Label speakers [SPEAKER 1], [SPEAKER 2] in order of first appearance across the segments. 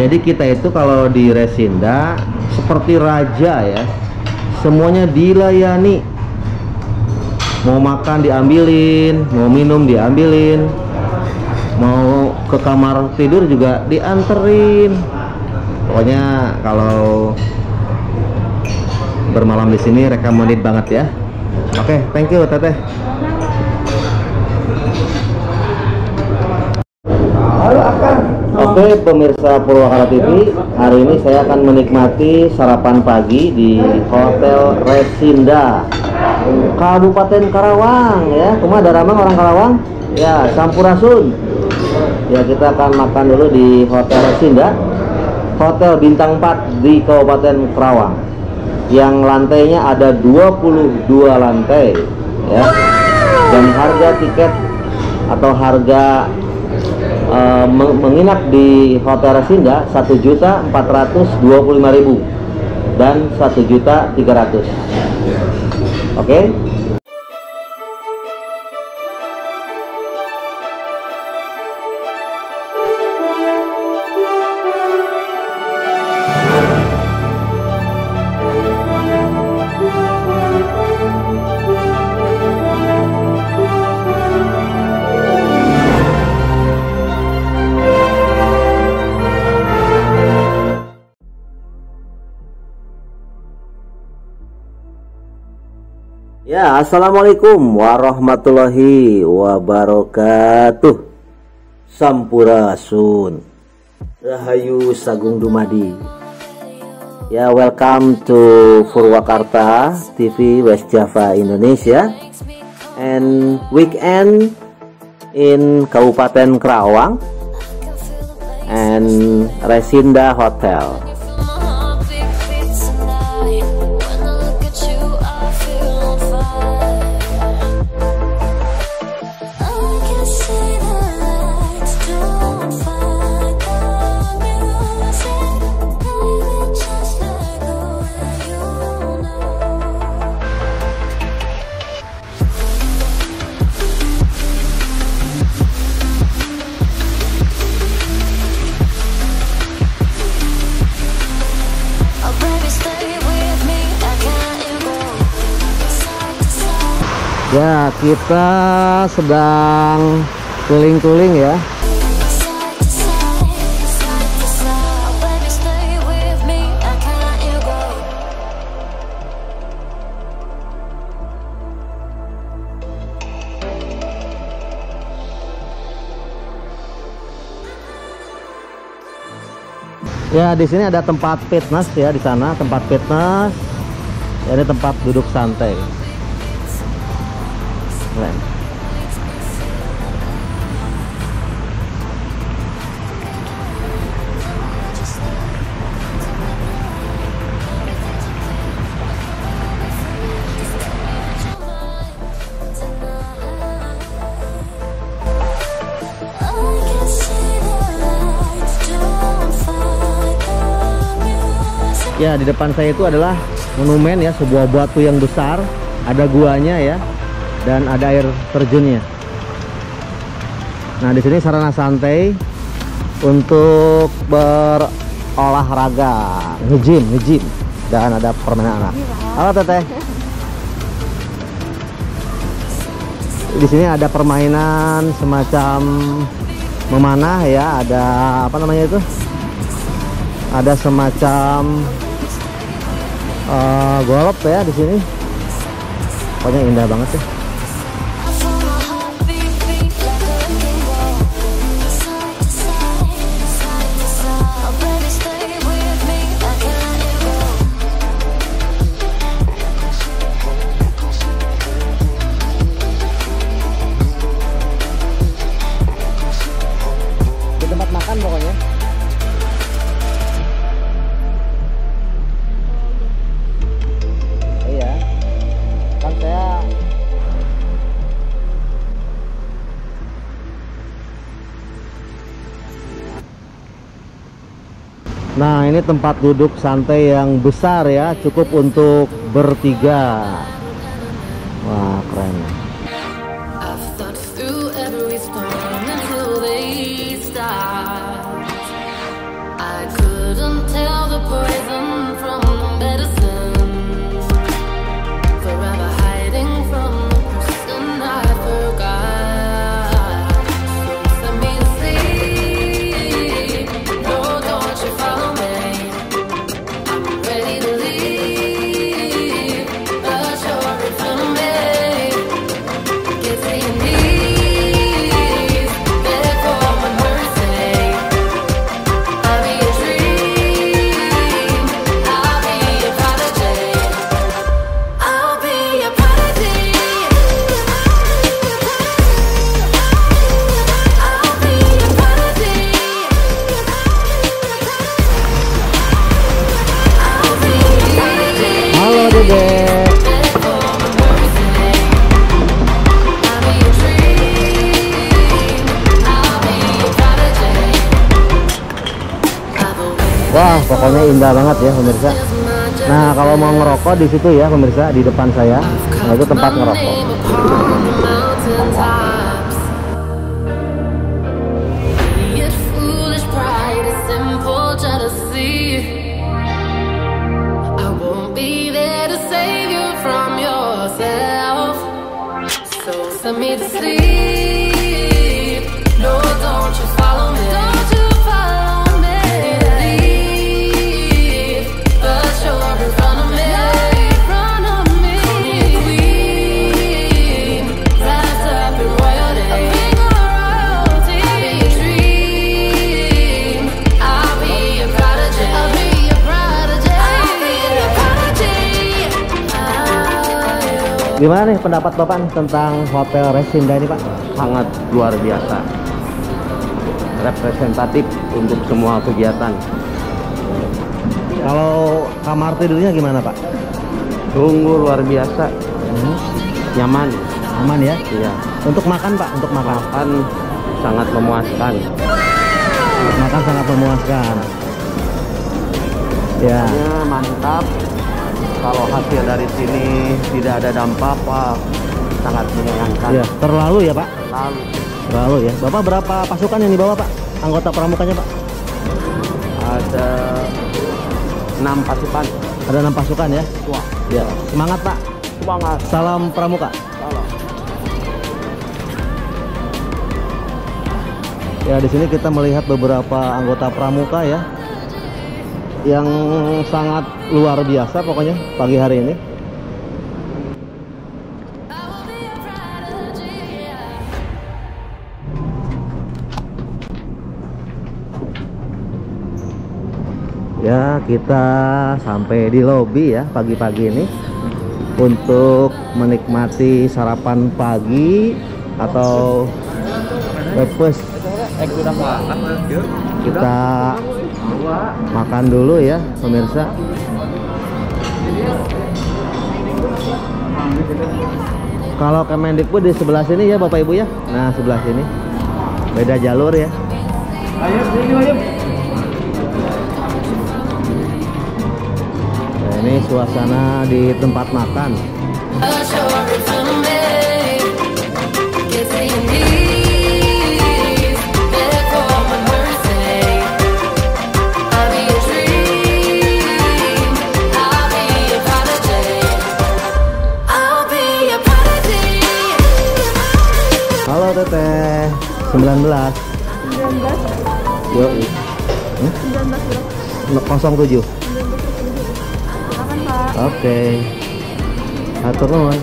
[SPEAKER 1] Jadi kita itu kalau di Resinda seperti raja ya, semuanya dilayani. Mau makan diambilin, mau minum diambilin, mau ke kamar tidur juga dianterin. Pokoknya kalau bermalam di sini recommended banget ya. Oke, thank you Teteh. Oke pemirsa Purwakarta TV, hari ini saya akan menikmati sarapan pagi di Hotel Resinda, Kabupaten Karawang ya. Kumaha daramang orang Karawang? Ya, sampurasun. Ya, kita akan makan dulu di Hotel Resinda, Hotel Bintang 4 di Kabupaten Karawang. Yang lantainya ada 22 lantai ya. Dan harga tiket atau harga menginap di Hotel Resinda 1.425.000 dan 1.300.000. Oke. Ya, assalamualaikum warahmatullahi wabarakatuh. Sampurasun, Rahayu Sagung Dumadi. Ya, welcome to Purwakarta TV West Java Indonesia and weekend in Kabupaten Karawang and Resinda Hotel. Ya, kita sedang keliling-keliling ya. Ya, di sini ada tempat fitness ya, di sana tempat fitness. Ya, ini tempat duduk santai. Keren. Ya, di depan saya itu adalah monumen ya, sebuah batu yang besar, ada guanya ya, dan ada air terjunnya. Nah, di sini sarana santai untuk berolahraga, nge-gym, dan ada permainan anak. Halo Teteh. Di sini ada permainan semacam memanah ya, ada apa namanya itu? Ada semacam golf ya di sini. Pokoknya indah banget ya. Di tempat makan pokoknya. Iya. Kan saya Nah, ini tempat duduk santai yang besar ya, cukup untuk bertiga. Wah, keren. I pokoknya indah banget ya pemirsa. Nah, kalau mau ngerokok di situ ya pemirsa, di depan saya, nah itu tempat ngerokok. Gimana nih pendapat Bapak nih tentang Hotel Reshinda ini Pak?
[SPEAKER 2] Sangat luar biasa, representatif untuk semua kegiatan.
[SPEAKER 1] Kalau kamar tidurnya gimana Pak?
[SPEAKER 2] Sungguh luar biasa, nyaman.
[SPEAKER 1] Aman ya?
[SPEAKER 2] Iya.
[SPEAKER 1] Untuk makan Pak, untuk makan?
[SPEAKER 2] Makan sangat memuaskan.
[SPEAKER 1] Makan sangat memuaskan. Ya.
[SPEAKER 2] Mantap. Kalau hasil dari sini tidak ada dampak, wah, sangat menyayangkan.
[SPEAKER 1] Ya, terlalu ya Pak? Terlalu ya. Bapak berapa pasukan yang dibawa Pak? Anggota pramukanya Pak?
[SPEAKER 2] Ada 6 pasukan.
[SPEAKER 1] Ada 6 pasukan ya?
[SPEAKER 2] Wah.
[SPEAKER 1] Ya. Semangat Pak.
[SPEAKER 2] Semangat.
[SPEAKER 1] Salam pramuka.
[SPEAKER 2] Salam.
[SPEAKER 1] Ya, di sini kita melihat beberapa anggota pramuka ya, yang sangat luar biasa pokoknya pagi hari ini. Ya, kita sampai di lobi ya pagi-pagi ini untuk menikmati sarapan pagi atau breakfast. Kita makan dulu ya pemirsa. Kalau Kemendikbud di sebelah sini ya Bapak Ibu ya. Nah, sebelah sini beda jalur ya. Nah, ini suasana di tempat makan. Halo Teteh, 19. 19? Yo, 19 07. Oke. Atur nuhun.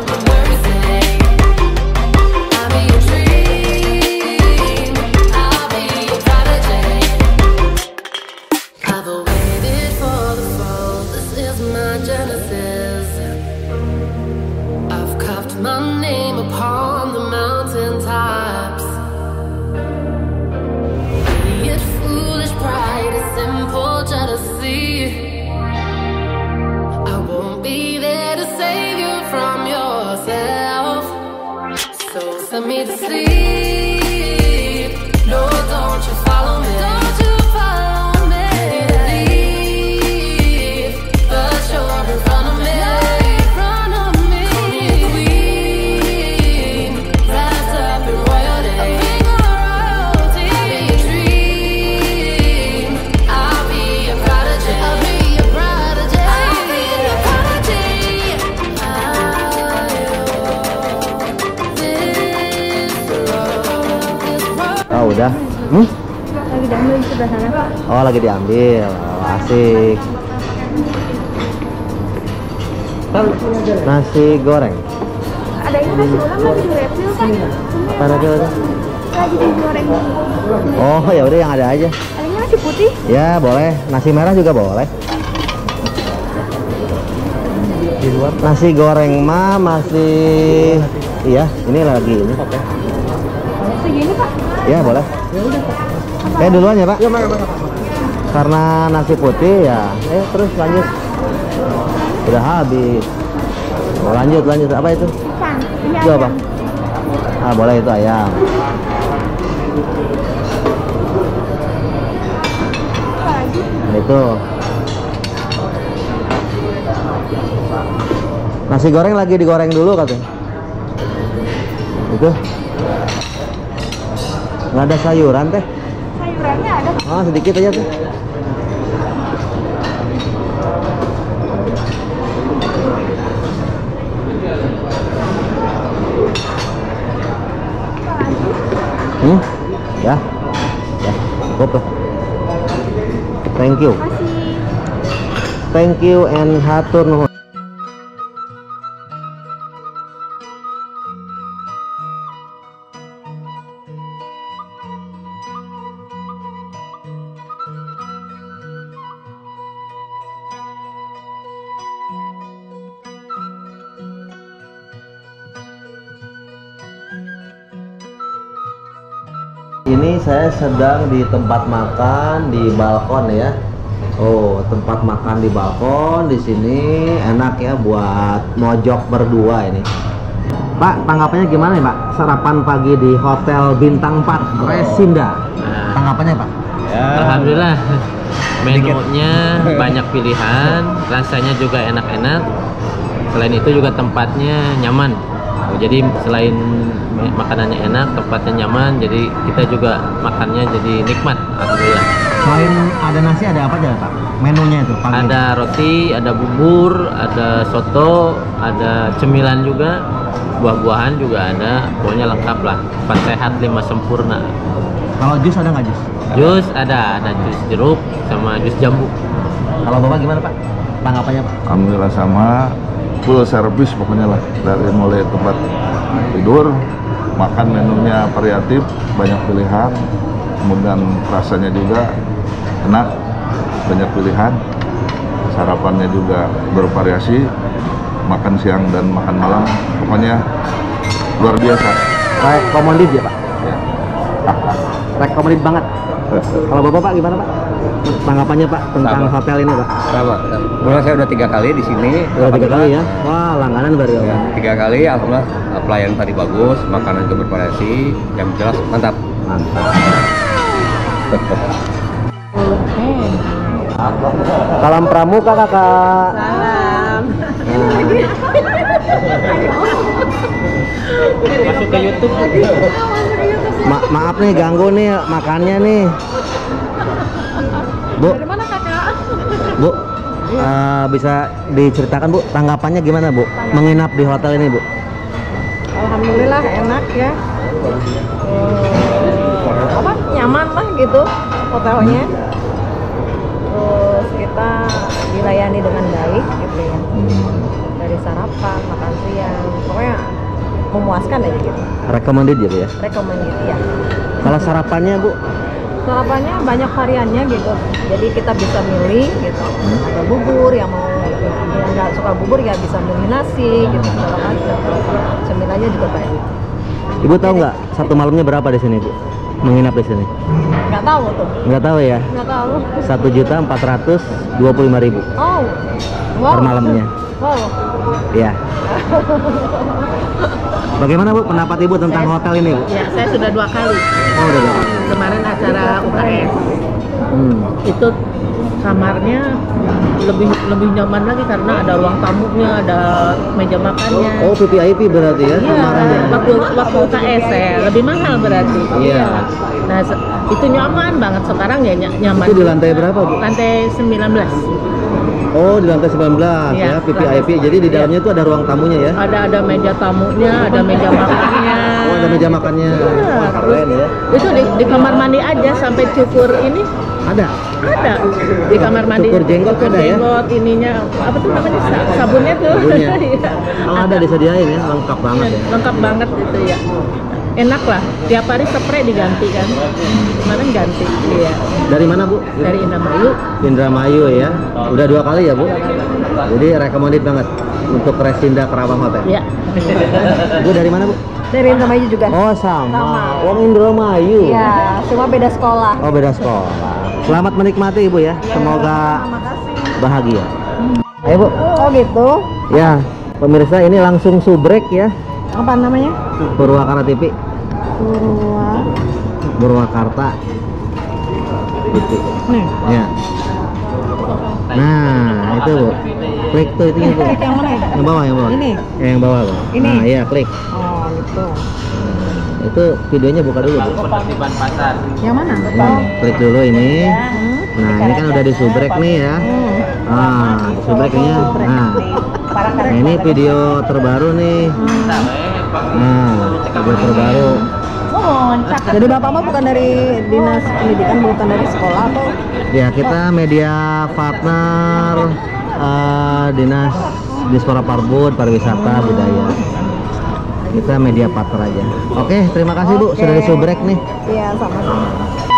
[SPEAKER 1] Oh, udah.
[SPEAKER 3] Lagi diambil di sebelah sana.
[SPEAKER 1] Oh, lagi diambil. Oh, asik. Nasi goreng.
[SPEAKER 3] Ada ini nasi ulam lagi di refill kan?
[SPEAKER 1] Apa refill itu?
[SPEAKER 3] Lagi digoreng.
[SPEAKER 1] Oh, ya udah yang ada aja.
[SPEAKER 3] Adanya nasi putih.
[SPEAKER 1] Ya, boleh. Nasi merah juga boleh. Di luar nasi goreng mah masih iya, ini lagi ini. Oke.
[SPEAKER 3] Segini, Pak.
[SPEAKER 1] Ya, boleh. Duluan ya, Pak. Karena nasi putih ya. Terus lanjut. Udah habis. Oh, lanjut. Apa itu?
[SPEAKER 3] Ikan. Ini
[SPEAKER 1] Itu apa? Ah, boleh itu ayam.
[SPEAKER 3] Apa lagi?
[SPEAKER 1] itu. Nasi goreng lagi digoreng dulu katanya. Itu. Nggak ada sayuran teh.
[SPEAKER 3] Sayurannya ada.
[SPEAKER 1] Oh, sedikit aja tuh. Ya. Ya, cukup lah. Thank you.
[SPEAKER 3] Masih.
[SPEAKER 1] Thank you and hatur nuhun. Ini saya sedang di tempat makan di balkon ya. Oh, tempat makan di balkon di sini enak ya buat mojok berdua ini. Pak, tanggapannya gimana ya Pak? Sarapan pagi di Hotel Bintang 4 Resinda. Tanggapannya Pak?
[SPEAKER 4] Ya. Alhamdulillah, menunya banyak pilihan, rasanya juga enak-enak. Selain itu juga tempatnya nyaman. Jadi selain makanannya enak, tempatnya nyaman, jadi kita juga makannya jadi nikmat. Alhamdulillah.
[SPEAKER 1] Selain ada nasi ada apa aja Pak? Menunya itu pagi.
[SPEAKER 4] Ada roti, ada bubur, ada soto, ada cemilan juga, buah-buahan juga ada. Pokoknya lengkap lah. 4 sehat 5 sempurna.
[SPEAKER 1] Kalau jus ada nggak jus?
[SPEAKER 4] Jus ada jus jeruk sama jus jambu.
[SPEAKER 1] Kalau Bapak gimana Pak? Tanggapannya Pak?
[SPEAKER 5] Alhamdulillah sama, full service pokoknya lah, dari mulai tempat tidur, makan menunya variatif, banyak pilihan, kemudian rasanya juga enak, banyak pilihan, sarapannya juga bervariasi, makan siang dan makan malam, pokoknya luar biasa.
[SPEAKER 1] Rekomendasi ya Pak?
[SPEAKER 5] Ya.
[SPEAKER 1] Rekomendasi banget. Kalau Bapak gimana Pak? Tanggapannya Pak tentang
[SPEAKER 6] Sama.
[SPEAKER 1] hotel ini Pak?
[SPEAKER 6] Sama. Mulai saya udah 3 kali di sini.
[SPEAKER 1] Udah 3 kali ya? Wah, langganan berarti ya,
[SPEAKER 6] Ya,
[SPEAKER 1] Pak?
[SPEAKER 6] 3 kali, alhamdulillah pelayanan tadi bagus, makanan juga bervariasi, yang jelas mantap.
[SPEAKER 1] Mantap. Salam pramuka kakak.
[SPEAKER 3] Salam.
[SPEAKER 4] Masuk ke YouTube.
[SPEAKER 1] Maaf nih ganggu nih makannya nih. Bu,
[SPEAKER 3] Dari mana kakak?
[SPEAKER 1] Bu, bisa diceritakan Bu tanggapannya gimana Bu? Menginap di hotel ini Bu?
[SPEAKER 3] Alhamdulillah enak ya. Apa nyaman lah gitu hotelnya. Terus kita dilayani dengan baik gitu ya. Dari sarapan, makan siang, pokoknya memuaskan aja gitu.
[SPEAKER 1] Recommended ya Bu ya?
[SPEAKER 3] Rekomendasi ya.
[SPEAKER 1] Kalau sarapannya Bu?
[SPEAKER 3] Sarapannya banyak variannya gitu. Jadi kita bisa milih gitu. Ada bubur yang mau yang nggak suka bubur ya bisa milih nasi gitu segala macam. Cemilannya juga banyak.
[SPEAKER 1] Ibu tahu nggak satu malamnya berapa di sini Bu? Menginap di sini?
[SPEAKER 3] Nggak tahu tuh.
[SPEAKER 1] Nggak tahu ya?
[SPEAKER 3] Nggak tahu.
[SPEAKER 1] 1.425.000
[SPEAKER 3] Oh. Wow.
[SPEAKER 1] per malamnya.
[SPEAKER 3] Wow.
[SPEAKER 1] Ya. Bagaimana Bu pendapat Ibu tentang hotel ini Bu?
[SPEAKER 7] Ya, saya sudah 2 kali.
[SPEAKER 1] Oh udah dong.
[SPEAKER 7] Kemarin acara UKS.
[SPEAKER 1] Hmm.
[SPEAKER 7] Itu kamarnya lebih nyaman lagi karena ada ruang tamunya, ada meja makannya.
[SPEAKER 1] Oh VIP berarti ya?
[SPEAKER 7] Iya,
[SPEAKER 1] kamarnya?
[SPEAKER 7] waktu UKS saya lebih mahal berarti.
[SPEAKER 1] Iya.
[SPEAKER 7] Nah, itu nyaman banget sekarang ya nyaman.
[SPEAKER 1] Itu di lantai berapa Bu?
[SPEAKER 7] Lantai 19.
[SPEAKER 1] Oh di lantai 19 ya,
[SPEAKER 7] Iya,
[SPEAKER 1] VIP. Jadi di dalamnya itu ada ruang tamunya ya?
[SPEAKER 7] Ada meja tamunya, ada meja makannya.
[SPEAKER 1] Oh ada meja makannya.
[SPEAKER 7] Iya,
[SPEAKER 1] Wah keren ya.
[SPEAKER 7] Itu di kamar mandi aja sampai cukur ini
[SPEAKER 1] Ada.
[SPEAKER 7] ada di kamar mandi.
[SPEAKER 1] Cukur jenggot ada ya?
[SPEAKER 7] Jenggot ininya apa tuh namanya sabunnya tuh.
[SPEAKER 1] Sabunnya.
[SPEAKER 7] Iya.
[SPEAKER 1] Oh ada disediain ya, lengkap banget ya.
[SPEAKER 7] Lengkap banget gitu ya. Enak lah. Tiap hari spray diganti kan. Kemarin ganti. Iya.
[SPEAKER 1] Dari mana Bu?
[SPEAKER 7] Dari Indramayu.
[SPEAKER 1] Indramayu ya. Udah 2 kali ya Bu? Jadi recommended banget untuk Resinda Kerawang Hotel.
[SPEAKER 7] Iya.
[SPEAKER 1] Bu dari mana Bu?
[SPEAKER 3] Dari Indramayu juga.
[SPEAKER 1] Oh sama.
[SPEAKER 3] Sama.
[SPEAKER 1] Wong Indramayu.
[SPEAKER 3] Iya, cuma beda sekolah.
[SPEAKER 1] Oh beda sekolah. Selamat menikmati Ibu ya. Semoga
[SPEAKER 3] Terima kasih.
[SPEAKER 1] bahagia. Ayo Bu.
[SPEAKER 3] Oh gitu.
[SPEAKER 1] Ya, pemirsa ini langsung subrek ya.
[SPEAKER 3] Apa namanya?
[SPEAKER 1] Purwakarta TV. Purwakarta TV.
[SPEAKER 3] Nih.
[SPEAKER 1] Ya. Nah, itu Bu. Klik tuh itu.
[SPEAKER 3] Klik yang mana ya?
[SPEAKER 1] Yang bawah, yang bawah.
[SPEAKER 3] Ini?
[SPEAKER 1] Yang bawah, Bu.
[SPEAKER 3] Ini?
[SPEAKER 1] Nah, iya, klik.
[SPEAKER 3] Oh, gitu.
[SPEAKER 1] Itu videonya buka dulu, Bu.
[SPEAKER 4] Penertiban pasar.
[SPEAKER 3] Yang mana?
[SPEAKER 1] Klik dulu ini. Nah, ini kan udah disubrek nih ya. Ah, disubreknya. Nah, ini video terbaru nih. Nah, video terbaru.
[SPEAKER 3] Jadi Bapak mah bukan dari Dinas Pendidikan, bukan dari sekolah atau?
[SPEAKER 1] Ya, kita media partner Dinas Dispora Parbud, Pariwisata, Budaya. Kita media partner aja. Oke, terima kasih Bu, sudah disubrek nih.
[SPEAKER 3] Iya, sama-sama.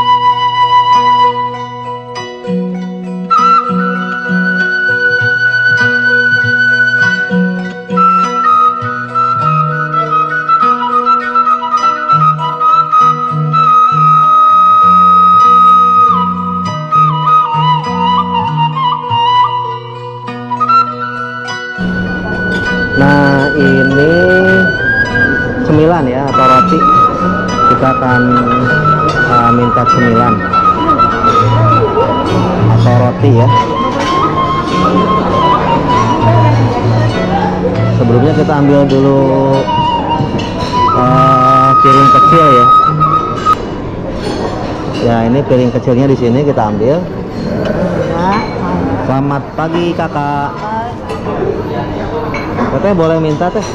[SPEAKER 1] Nah, ini cemilan ya, atau roti. Kita akan minta cemilan atau roti ya. Sebelumnya kita ambil dulu piring kecil ya. Ya, ini piring kecilnya di sini kita ambil. Selamat pagi Kakak. Teteh boleh minta teh?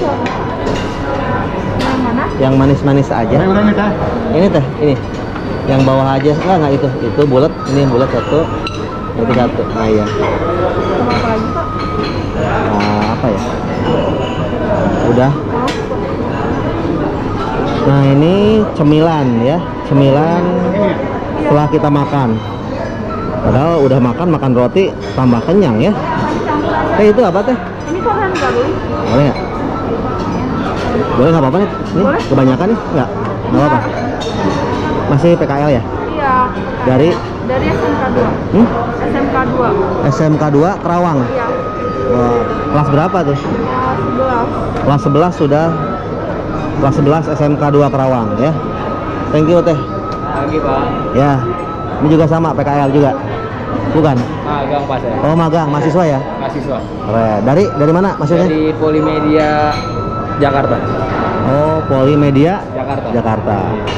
[SPEAKER 3] Yang mana?
[SPEAKER 1] Yang manis-manis aja. Ini teh, ini. Yang bawah aja, enggak itu. Itu bulat, ini yang bulat satu. Itu satu. Nah, iya.
[SPEAKER 3] Sama apa lagi Pak?
[SPEAKER 1] Nah, apa ya? Udah. Nah, ini cemilan ya. Cemilan setelah kita makan. Padahal udah makan roti tambah kenyang ya. Teh itu apa teh?
[SPEAKER 3] Ini koran baru.
[SPEAKER 1] Boleh nggak? Boleh nggak apa-apa nih? Ini kebanyakan nih? Nggak apa-apa. Masih PKL ya?
[SPEAKER 3] Iya.
[SPEAKER 1] Dari
[SPEAKER 3] SMK 2. SMK 2.
[SPEAKER 1] SMK 2 Kerawang.
[SPEAKER 3] Iya.
[SPEAKER 1] Wah, kelas berapa tuh?
[SPEAKER 3] 11.
[SPEAKER 1] Kelas 11 sudah. Kelas 11 SMK 2 Kerawang ya. Thank you teh.
[SPEAKER 4] Lagi Pak.
[SPEAKER 1] Ya. Ini juga sama PKL juga. Bukan?
[SPEAKER 4] Magang Pak saya.
[SPEAKER 1] Oh, magang, mahasiswa ya?
[SPEAKER 4] Mahasiswa.
[SPEAKER 1] Keren. Dari mana maksudnya?
[SPEAKER 4] Dari Polimedia Jakarta.
[SPEAKER 1] Oh, Polimedia
[SPEAKER 4] Jakarta.
[SPEAKER 1] Jakarta.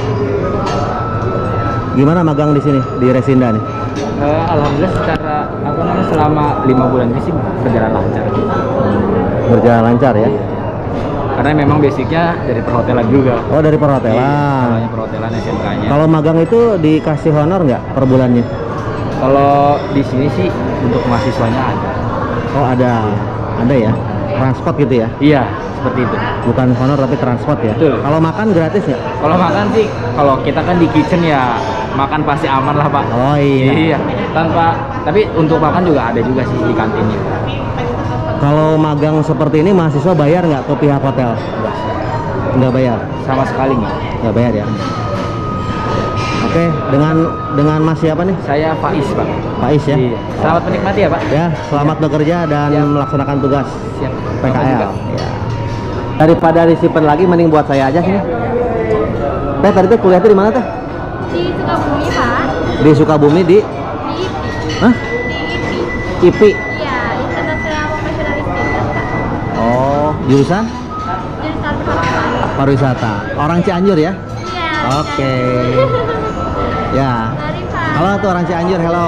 [SPEAKER 1] Gimana magang di sini di Resinda nih?
[SPEAKER 4] Alhamdulillah secara selama 5 bulan ini sih berjalan lancar.
[SPEAKER 1] Berjalan lancar ya?
[SPEAKER 4] Karena memang basicnya dari perhotelan juga.
[SPEAKER 1] Oh, dari perhotelan.
[SPEAKER 4] Iya, perhotelan SMK-nya.
[SPEAKER 1] Kalau magang itu dikasih honor nggak per bulannya?
[SPEAKER 4] Kalau di sini sih untuk mahasiswanya ada.
[SPEAKER 1] Oh, ada ya? Transport gitu ya?
[SPEAKER 4] Iya, seperti itu.
[SPEAKER 1] Bukan honor tapi transport ya?
[SPEAKER 4] Betul.
[SPEAKER 1] Kalau makan gratis ya?
[SPEAKER 4] Kalau makan sih, kalau kita kan di kitchen ya makan pasti aman lah Pak.
[SPEAKER 1] Oh iya.
[SPEAKER 4] Iya, tapi untuk makan juga ada juga sih di kantinnya.
[SPEAKER 1] Kalau magang seperti ini mahasiswa bayar nggak ke pihak hotel? Nggak bayar?
[SPEAKER 4] Sama sekali nggak.
[SPEAKER 1] Nggak bayar ya? Oke, dengan Mas siapa nih?
[SPEAKER 4] Saya Faiz Pak.
[SPEAKER 1] Faiz ya?
[SPEAKER 4] Iya. Selamat menikmati ya Pak.
[SPEAKER 1] Ya, selamat bekerja dan
[SPEAKER 4] Siap.
[SPEAKER 1] melaksanakan tugas
[SPEAKER 4] Siap.
[SPEAKER 1] PKL. Ya. Daripada disimpan lagi, mending buat saya aja sini. Teh, tadi tuh kuliah di mana teh?
[SPEAKER 8] Di Sukabumi Pak.
[SPEAKER 1] Di Sukabumi di?
[SPEAKER 8] Di
[SPEAKER 1] Hah?
[SPEAKER 8] IPI.
[SPEAKER 1] IPI.
[SPEAKER 8] Iya, International Professional Institute Kak.
[SPEAKER 1] Oh, jurusan
[SPEAKER 8] Jurusan perhotelan.
[SPEAKER 1] pariwisata. Orang Cianjur ya?
[SPEAKER 8] Iya.
[SPEAKER 1] Oke. Ya.
[SPEAKER 8] Mari Pak.
[SPEAKER 1] Halo tuh orang Cianjur, hello.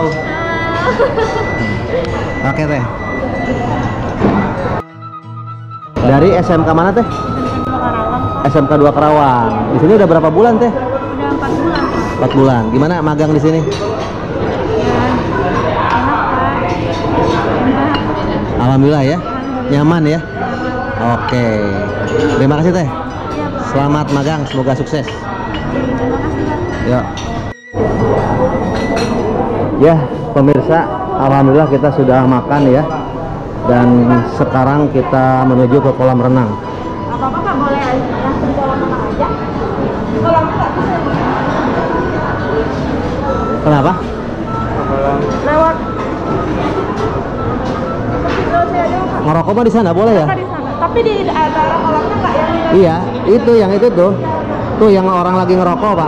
[SPEAKER 1] Oke teh. Dari SMK mana teh? SMK 2 Kerawang. Di sini udah berapa bulan teh?
[SPEAKER 8] Udah 4 bulan Pak.
[SPEAKER 1] 4 bulan. Gimana magang di sini?
[SPEAKER 8] Ya. Enak Pak. Enak.
[SPEAKER 1] Alhamdulillah ya. Nyaman ya. Oke. Terima kasih teh. Selamat magang, semoga sukses. Ya. Ya, pemirsa, alhamdulillah kita sudah makan ya. Dan sekarang kita menuju ke kolam renang.
[SPEAKER 8] Apa-apa Kak, boleh langsung kolam renang aja. Kolam renang bisa.
[SPEAKER 1] Kenapa?
[SPEAKER 8] Lewat.
[SPEAKER 1] Ngerokok mah di sana boleh ya?
[SPEAKER 8] Di sana. Tapi di daerah kolamnya Kak yang
[SPEAKER 1] Iya, itu yang itu tuh. Tuh yang orang lagi ngerokok, Pak.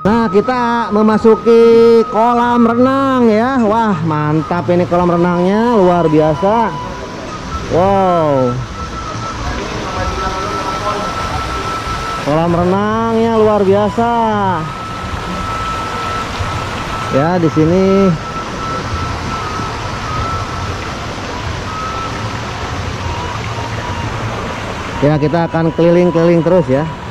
[SPEAKER 1] Nah, kita memasuki kolam renang ya. Wah, mantap ini kolam renangnya, luar biasa. Wow. Kolam renangnya luar biasa. Ya, di sini ya kita akan keliling-keliling terus ya.